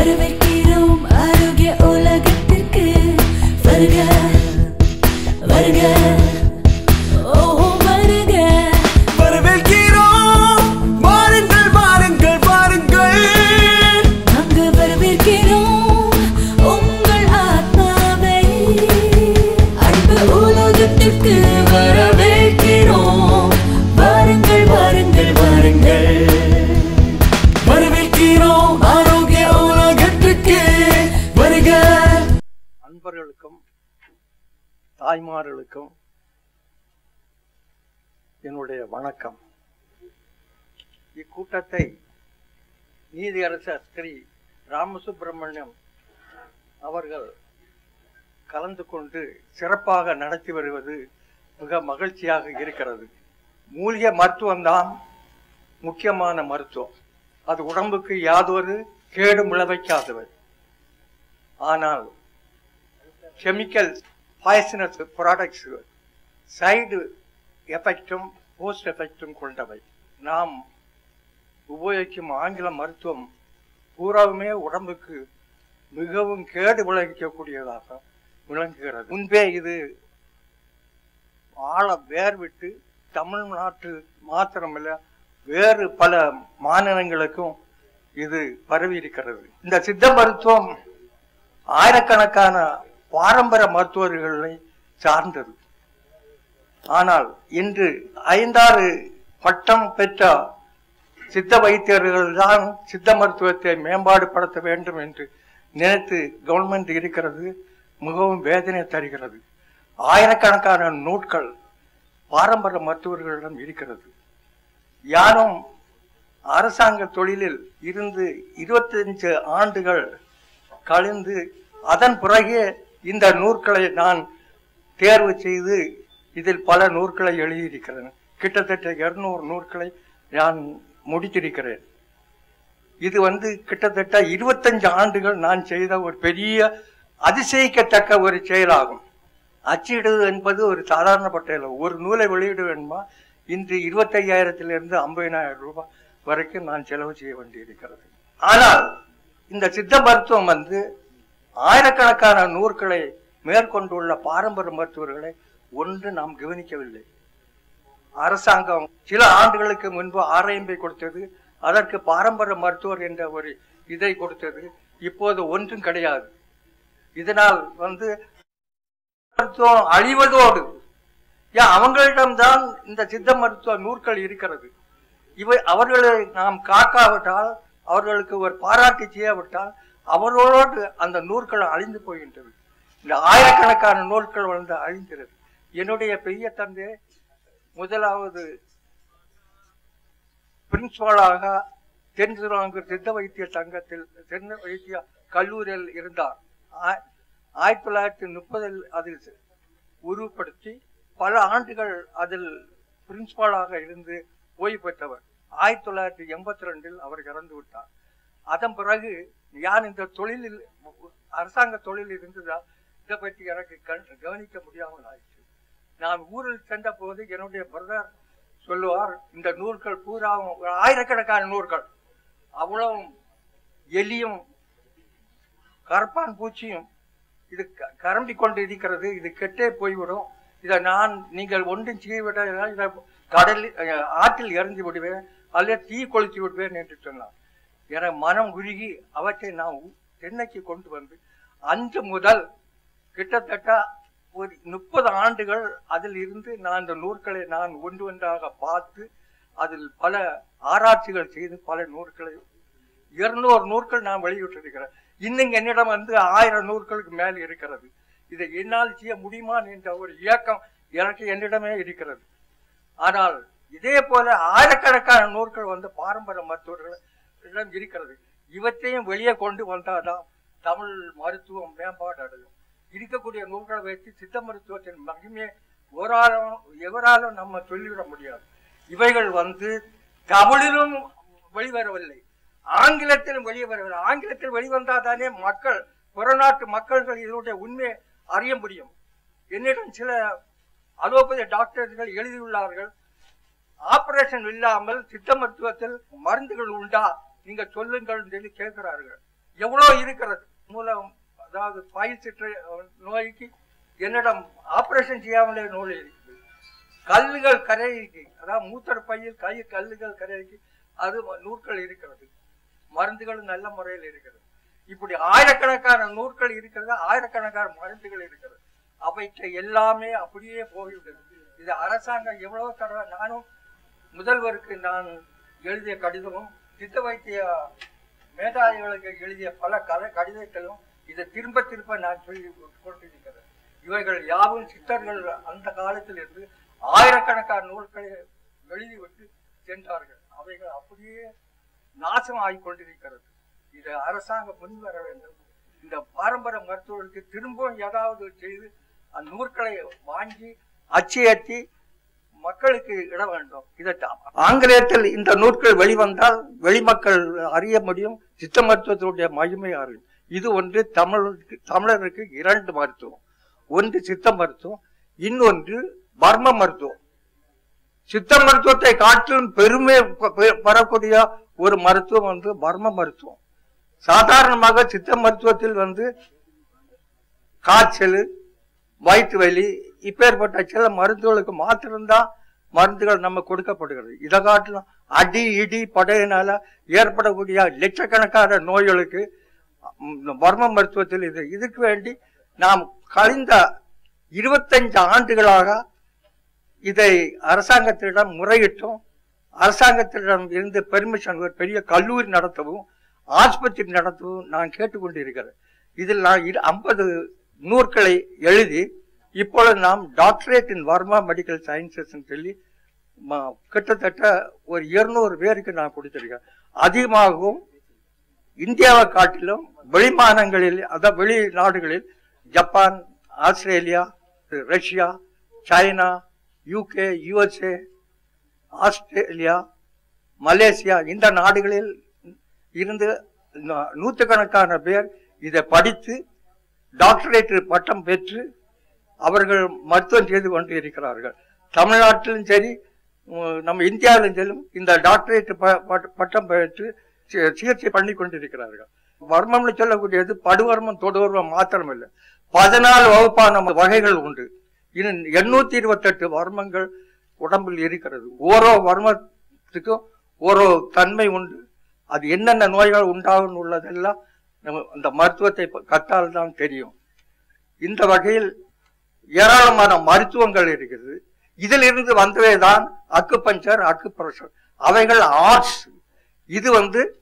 வரவேற்கிறோம் ஆரோக்கிய உலகத்திற்கு வருக வருக ஓ வருக வரவேற்கிறோம் வாருங்கள் வாருங்கள் வாருங்கள் நாங்க வரவேற்கிறோம் உங்கள் ஆத்மாவை அன்பு உலகத்திற்கு வரவேற்கிறோம் வாருங்கள் வாருங்கள் வாருங்கள் வரவேற்கிறோம் ஆரோக்கிய உலகத்திற்கு வருக. அன்பர்களுக்கும் தாய்மார்களுக்கும் என்னுடைய வணக்கம். இக்கூட்டத்தை நீதியரசர் ஸ்ரீ ராமசுப்பிரமணியம் அவர்கள் கலந்து கொண்டு சிறப்பாக நடத்தி வருவது மிக மகிழ்ச்சியாக இருக்கிறது. மூலிகை மருத்துவம்தான் முக்கியமான மருத்துவம். அது உடம்புக்கு யாதொரு கேடும் விளைவிக்காதவை. ஆனால் கெமிக்கல் பாய்சனஸ் ப்ராடக்ட்ஸ் சைடு எஃபெக்டும் போஸ்ட் எஃபெக்டும் கொண்டவை. நாம் உபயோகிக்கும் ஆங்கில மருத்துவம் பூராவுமே உடம்புக்கு மிகவும் கேடு விளைவிக்கக்கூடியதாக விளங்குகிறது. முன்பே இது ஆழ வேர் விட்டு தமிழ்நாட்டு மாத்திரமில்லை வேறு பல மாநிலங்களுக்கும் இது பரவி இருக்கிறது. இந்த சித்த மருத்துவம் ஆயிரக்கணக்கான பாரம்பரிய மருத்துவர்களை சார்ந்தது. ஆனால் இன்று 5-6 பட்டம் பெற்ற சித்த வைத்தியர்கள் தான் சித்த மருத்துவத்தை மேம்பாடுபடுத்த வேண்டும் என்று நினைத்து கவர்மெண்ட் இருக்கிறது. மிகவும் வேதனை தருகிறது. ஆயிரக்கணக்கான நூட்கள் பாரம்பரிய மருத்துவர்களிடம் இருக்கிறது. யாரும் அரசாங்க தொழிலில் இருந்து 25 ஆண்டுகள் கழிந்து அதன் பிறகே இந்த நூற்களை நான் தேர்வு செய்து இதில் பல நூற்களை எழுதியிருக்கிறேன். கிட்டத்தட்ட 200 நூற்களை நான் முடித்திருக்கிறேன். இது கிட்டத்தட்ட 25 ஆண்டுகள் நான் செய்த ஒரு பெரிய அதிசயிக்கத்தக்க ஒரு செயலாகும். அச்சிடுவது என்பது ஒரு சாதாரணப்பட்ட ஒரு நூலை வெளியிட வேண்டுமா இன்று 25,000 50,000 ரூபாய் வரைக்கும் நான் செலவு செய்ய வேண்டியிருக்கிறது. ஆனால் இந்த சித்த மருத்துவம் ஆயிரக்கணக்கான நூற்களை மேற்கொண்டுள்ள பாரம்பரிய மருத்துவர்களை ஒன்று நாம் கவனிக்கவில்லை. அரசாங்கம் சில ஆண்டுகளுக்கு முன்பு ஆர்ஐஎம்பி கொடுத்தது. அதற்கு பாரம்பரிய மருத்துவர் என்ற ஒரு இதை கொடுத்தது. இப்போது ஒன்றும் கிடையாது. இதனால் மருத்துவம் அழிவதோடு அவங்களிடம்தான் இந்த சித்த மருத்துவ நூற்கள் இருக்கிறது. அவர்களை நாம் காக்காவிட்டால், அவர்களுக்கு ஒரு பாராட்டு செய்யாவிட்டால் அவர்களோடு அந்த நூற்கள் அழிந்து போகின்றது. இந்த ஆயிரக்கணக்கான நூற்கள் அழிந்திருது. என்னுடைய பெரிய தந்தை முதலாவது பிரின்சிபாலாக தென்சிலாங்கூர் சித்த வைத்திய சங்கத்தில் தென் வைத்திய கல்லூரியில் இருந்தார். 1930 அதில் உருவப்படுத்தி பல ஆண்டுகள் அதில் பிரின்சிபாலாக இருந்து ஓய்வு பெற்றவர். 1982 அவர் இறந்து விட்டார். அதன் பிறகு நான் இந்த தொழிலில் அரசாங்க தொழில் இருந்ததால் இதை பற்றி எனக்கு கவனிக்க முடியாமல் ஆயிடுச்சு. நான் ஊரில் சென்ற போது என்னுடைய பிரதர் சொல்லுவார், இந்த நூல்கள் பூரா ஆயிரக்கணக்கான நூல்கள் அவ்வளவும் எலியும் கரப்பான் பூச்சியும் இது கரம்பி கொண்டு இருக்கிறது. இது கெட்டே போய்விடும். இதை நீங்கள் ஒன்றும் செய்யவிட இதை கடலில் ஆற்றில் எறிந்து விடுவேன் அல்லது தீ கொளுத்தி விடுவேன் என்று சொன்னார். என மனம் உருகி அவற்றை நான் சென்னைக்கு கொண்டு வந்து அன்று முதல் கிட்டத்தட்ட ஒரு 30 ஆண்டுகள் அதில் இருந்து நான் இந்த நூற்களை நான் ஒன்றாக பார்த்து அதில் பல ஆராய்ச்சிகள் செய்து பல நூற்களை 200 நூற்கள் நான் வெளியிட்டிருக்கிறேன். இன்னும் என்னிடம் 1000 நூற்களுக்கு மேல் இருக்கிறது. இதை என்னால் செய்ய முடியுமா என்ற ஒரு இயக்கம் எனக்கு என்னிடமே இருக்கிறது. ஆனால் இதே போல ஆயிரக்கணக்கான நூற்கள் பாரம்பரிய மருத்துவர்களிடம் இருக்கிறது. இவற்றையும் வெளியே கொண்டு வந்தால்தான் தமிழ் மருத்துவம் மேம்பாடு அடையும். இருக்கக்கூடிய நூல்களை வைத்து சித்த மருத்துவத்தின் மகிமையை எவராலும் நம்ம சொல்லிவிட முடியாது. இவைகள் தமிழிலும் வெளிவரவில்லை, ஆங்கிலத்திலும் வெளியே வரவில்லை. ஆங்கிலத்தில் வெளிவந்தால் தானே புறநாட்டு மக்கள்கள் இதனுடைய உண்மையை அறிய முடியும். என்னிடம் சில அலோபதி டாக்டர்கள் எழுதியுள்ளார்கள், ஆபரேஷன் இல்லாமல் சித்த மருத்துவத்தில் மருந்துகள் உண்டா, நீங்க சொல்லுங்கள் சொல்லி கேட்கிறார்கள். எவ்வளோ இருக்கிறது. மூலம் அதாவது பாயில் சிற்ற நோய்க்கு என்னிடம் ஆபரேஷன் செய்யாமலே நோய் இருக்குது. கல்லுகள் கரைக்கு, அதாவது மூத்தர் பையில் கல்லுகள் கரைக்கு அது நூற்கள் இருக்கிறது. மருந்துகளும் நல்ல முறையில் இருக்கிறது. இப்படி ஆயிரக்கணக்கான நூற்கள் இருக்கிறது, ஆயிரக்கணக்கான மருந்துகள் இருக்கிறது. அவைக்கு எல்லாமே அப்படியே போய்விட்டது. இது அரசாங்கம் எவ்வளவு தடவை, நானும் முதல்வருக்கு நான் எழுதிய கடிதமும் சித்த வைத்திய மேதாவிகளுக்கு எழுதிய பல கடிதங்களும் இதை திரும்ப திரும்ப நான் சொல்லி கொண்டிருக்கிறேன். இவைகள் யாவும் சித்தர்கள் அந்த காலத்தில் இருந்து ஆயிரக்கணக்கான நூல்களை எழுதிவிட்டு சென்றார்கள். அவைகள் அப்படியே நாசம் ஆகிக்கொண்டிருக்கிறது. இதை அரசாங்கம் முன்வர வேண்டும். இந்த பாரம்பரிய மருத்துவர்களுக்கு திரும்பவும் ஏதாவது செய்து அந்த நூற்களை வாங்கி அச்சேற்றி மக்களுக்கு இட வேண்டும். இதை ஆங்கிலேயத்தில் இந்த நூற்கள் வெளிவந்தால் வெளிமக்கள் அறிய முடியும் சித்த மருத்துவத்தினுடைய மகிமை அறியும். இது ஒன்று தமிழருக்கு இரண்டு மருத்துவம். ஒன்று சித்த மருத்துவம், இன்னொன்று பர்ம மருத்துவம். சித்த மருத்துவத்தை காட்டிலும் பெருமை பெறக்கூடிய ஒரு மருத்துவம் வந்து பர்ம மருத்துவம். சாதாரணமாக சித்த மருத்துவத்தில் காய்ச்சல், வயிற்று வலி, இப்பேற்பட்ட சில மருந்துகளுக்கு மாத்திரம்தான் மருந்துகள் நம்ம கொடுக்கப்படுகிறது. இதை காட்டிலும் அடி இடி படையினால ஏற்படக்கூடிய லட்சக்கணக்கான நோய்களுக்கு பர்ம மருத்துவத்தில் இதுக்கு வேண்டி நாம் கழிந்த 25 ஆண்டுகளாக இதை அரசாங்கத்திடம் முறையிட்டும், அரசாங்கத்திடம் இருந்து பெர்மிஷன் ஒரு பெரிய கல்லூரி நடத்தவும் ஆஸ்பத்திரி நடத்தவும் நான் கேட்டுக்கொண்டிருக்கிறேன். இதில் நான் 50 நூற்களை எழுதி இப்பொழுது நாம் doctorate in Varma medical sciences சொல்லி கிட்டத்தட்ட ஒரு 200 பேருக்கு நான் கொடுத்திருக்கேன். அதிகமாகவும் இந்தியாவை காட்டிலும் வெளிமாநிலங்களில், அதாவது வெளிநாடுகளில் Japan, Australia, Russia, China, UK, USA, Australia, Malaysia, இந்த நாடுகளில் இருந்து நூற்றுக்கணக்கான பேர் இதை படித்து டாக்டரேட் பட்டம் பெற்று அவர்கள் மருத்துவம் செய்து கொண்டு இருக்கிறார்கள். தமிழ்நாட்டிலும் சரி, நம்ம இந்தியாவிலும் சரி இந்த டாக்டரேட் பட்டம் பெற்று சிகிச்சை பண்ணி கொண்டிருக்கிறார்கள். வர்மம்னு சொல்லக்கூடியது படுவர்மம் தொடுவர்மம் மாத்திரம் இல்லை, 14 வகுப்பான வகைகள் உண்டு. இன்னும் 828 வர்மங்கள் உடம்பில் இருக்கிறது. ஓரோ வர்மத்துக்கும் ஓரோ தன்மை உண்டு. அது என்னென்ன நோய்கள் உண்டாகும் உள்ளதெல்லாம் நம்ம அந்த மருத்துவத்தை கற்றால் தான் தெரியும். இந்த வகையில் ஏராளமான மருத்துவங்கள் இருக்கிறது. இதிலிருந்து வந்தவேதான் அக்குபஞ்சர், அக்குப்ரெஷர். அவைகள் ஆர்ட்ஸ். இது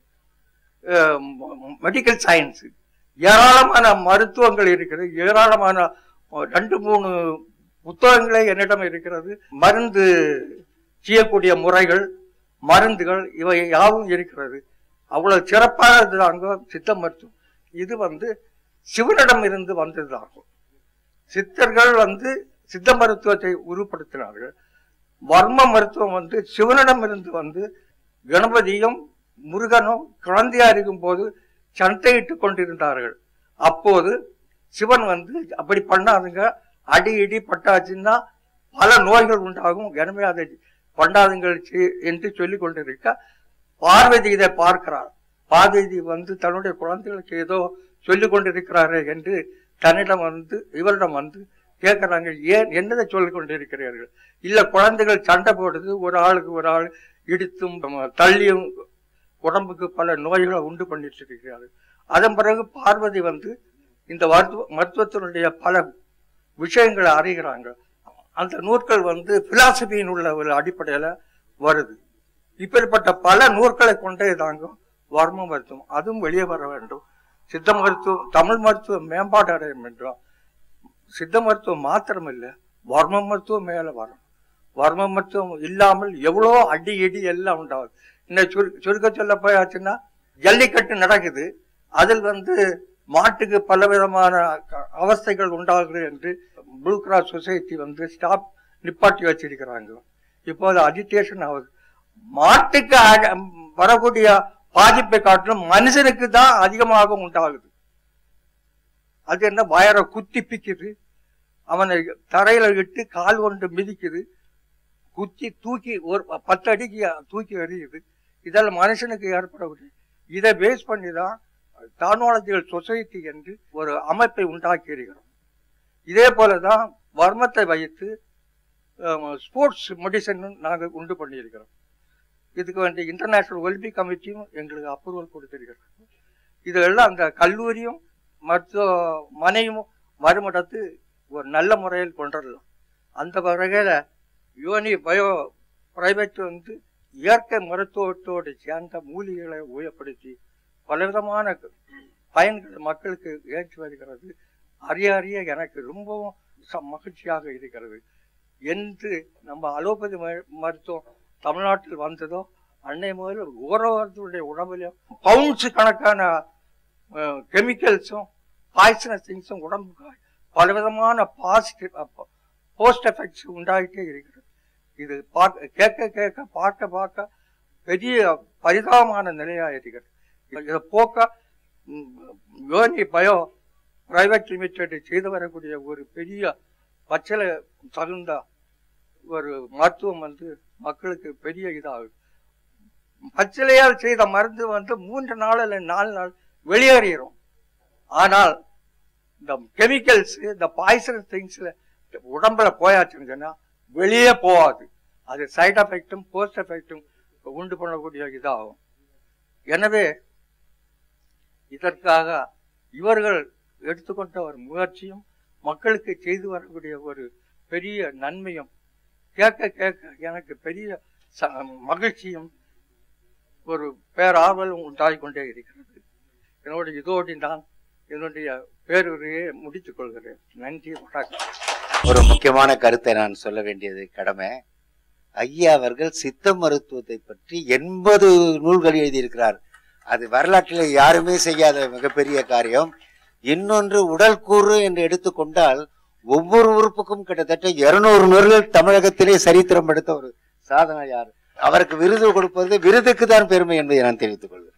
மெடிக்கல் சயின்ஸ். ஏராளமான மருத்துவங்கள் இருக்கிறது. ஏராளமான 2-3 புத்தகங்களே என்னிடம் இருக்கிறது. மருந்து செய்யக்கூடிய முறைகள், மருந்துகள் இவை யாவும் இருக்கிறது. அவ்வளவு சிறப்பானது அங்க சித்த மருத்துவம். இது சிவனிடம் இருந்து வந்ததாகும். சித்தர்கள் சித்த மருத்துவத்தை உருப்படுத்தினார்கள். வர்ம மருத்துவம் சிவனிடம் இருந்து கணபதியும் முருகனும் குழந்தையா இருக்கும் போது சண்டையிட்டு கொண்டிருந்தார்கள். அப்போது சிவன் அப்படி பண்ணாதுங்க, அடி இடி பட்டாச்சுன்னா பல நோய்கள் உண்டாகும், எனவே அதை பண்ணாதுங்கள் என்று சொல்லி கொண்டிருக்க பார்வதி இதை பார்க்கிறார். பார்வதி தன்னுடைய குழந்தைகளுக்கு ஏதோ சொல்லிக் கொண்டிருக்கிறாரே என்று தன்னிடம் இவரிடம் கேட்கிறாங்க. ஏன் என்னதை சொல்லிக் கொண்டிருக்கிறீர்கள்? இல்ல, குழந்தைகள் சண்டை போடுது, ஒரு ஆளுக்கு ஒரு ஆள் இடித்தும் தள்ளியும் உடம்புக்கு பல நோய்களை உண்டு பண்ணிட்டு இருக்கிறார்கள். அதன் பிறகு பார்வதி இந்த மருத்துவத்தினுடைய பல விஷயங்களை அறிகிறாங்க. அந்த நூற்கள் பிலாசபியின் உள்ள ஒரு அடிப்படையில வருது. இப்படிப்பட்ட பல நூற்களை கொண்டே தாங்க வர்ம மருத்துவம். அதுவும் வெளியே வர வேண்டும். சித்த மருத்துவம், தமிழ் மருத்துவம் மேம்பாடு அடைய வேண்டும். சித்த மருத்துவம் மாத்திரம் இல்லை, வர்ம மருத்துவம் மேல வரும். வர்ம மருத்துவம் இல்லாமல் எவ்வளோ அடி இடி எல்லாம் உண்டாகுது. இன்னும் சுருக்க சொல்ல போயாச்சுன்னா ஜல்லிக்கட்டு நடக்குது. அதில் மாட்டுக்கு பலவிதமான அவஸ்தைகள் உண்டாகுது என்று ப்ளூ கிராஸ் சொசைட்டி ஸ்டாப் நிப்பாட்டி வச்சிருக்கிறாங்க. இப்போது அஜிடேஷன் ஆகுது. மாட்டுக்கு வரக்கூடிய பாதிப்பை காட்டிலும் மனுஷனுக்கு தான் அதிகமாக உண்டாகுது. அது என்ன, வயரை குத்தி பிக்குது, அவனை தரையில இட்டு கால் கொண்டு மிதிக்குது, குத்தி தூக்கி ஒரு 10 அடிக்கு தூக்கி எறியுது. இதெல்லாம் மனுஷனுக்கு ஏற்படக்கூடிய. இதை பேஸ் பண்ணி தான் டானாலஜிக்கல் சொசைட்டி என்று ஒரு அமைப்பை உண்டாக்கி இருக்கிறோம். இதே போலதான் வர்மத்தை வைத்து ஸ்போர்ட்ஸ் மெடிசன் நாங்கள் உண்டு பண்ணியிருக்கிறோம். இதுக்கு வேண்டிய இன்டர்நேஷனல் ஒலிம்பிக் கமிட்டியும் எங்களுக்கு அப்ரூவல் கொடுத்திருக்கிறோம். இதெல்லாம் அந்த கல்லூரியும் மருத்துவமனையும் வருமிடத்து ஒரு நல்ல முறையில் கொண்டுடலாம். அந்த வகையில் யோனி பயோ பிரைவேட் இயற்கை மருத்துவத்தோடு சேர்ந்த மூலிகைகளை உபயோகப்படுத்தி பலவிதமான பயன்கள் மக்களுக்கு ஏற்றி வருகிறது. அறிய எனக்கு ரொம்பவும் மகிழ்ச்சியாக இருக்கிறது. என்று நம்ம அலோபதி மருத்துவம் தமிழ்நாட்டில் வந்ததோ அன்னை முதல் ஒவ்வொருவருடைய உடம்புலையும் பவுன்ஸ் கணக்கான கெமிக்கல்ஸும் பாய்சனஸ் திங்ஸும் உடம்புக்கு பலவிதமான பாசிட்டிவ் போஸ்ட் எஃபெக்ட்ஸ் உண்டாகிட்டே இருக்கிறது. இது கேட்க பார்க்க பெரிய பரிதாபமான நிலையாக இருக்கிறது. இதை போக்க யோனி பயோ பிரைவேட் லிமிடெட் செய்து வரக்கூடிய ஒரு பெரிய பச்சளை தகுந்த ஒரு மருத்துவம் மக்களுக்கு பெரிய இதாகுது. பச்சிலையால் செய்த மருந்து 3 நாள் அல்ல 4 நாள் வெளியேறும். ஆனால் இந்த கெமிக்கல்ஸ் இந்த பாய்சன் திங்ஸ்ல உடம்புல போயாச்சுன்னு சொன்னா வெளியே போகாது. அது சைட் எஃபெக்டும் போஸ்ட் எஃபெக்டும் உண்டு பண்ணக்கூடிய இதாகும். எனவே இதற்காக இவர்கள் எடுத்துக்கொண்ட ஒரு முயற்சியும் மக்களுக்கு செய்து வரக்கூடிய ஒரு பெரிய நன்மையும் கேட்க எனக்கு பெரிய மகிழ்ச்சியும் ஒரு பேராவலும் உண்டாகி கொண்டே இருக்கிறது. இதோடு நான் என்னுடைய பேருரையை முடித்துக் கொள்கிறேன். நன்றி, வணக்கம். ஒரு முக்கியமான கருத்தை நான் சொல்ல வேண்டியது கடமை. ஐயா அவர்கள் சித்த மருத்துவத்தை பற்றி 80 நூல்கள் எழுதியிருக்கிறார். அது வரலாற்றில் யாருமே செய்யாத மிகப்பெரிய காரியம். இன்னொன்று, உடல் கூறு என்று எடுத்துக்கொண்டால் ஒவ்வொரு உறுப்புக்கும் கிட்டத்தட்ட 200 நூல்கள் தமிழகத்திலே சரித்திரம் எடுத்த ஒரு சாதனை யார். அவருக்கு விருது கொடுப்பது விருதுக்கு தான் பெருமை என்பதை நான் தெரிவித்துக் கொள்கிறேன்.